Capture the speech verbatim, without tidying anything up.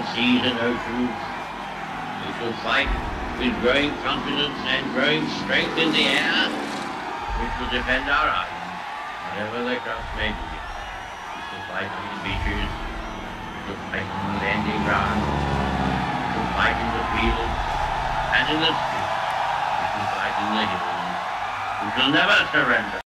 seas and oceans. We shall fight with growing confidence and growing strength in the air. We shall defend our island, whatever the cost may be. We shall fight on the beaches. We shall fight on the landing ground. We shall fight in the fields and in the streets. We shall fight in the hills. We shall never surrender.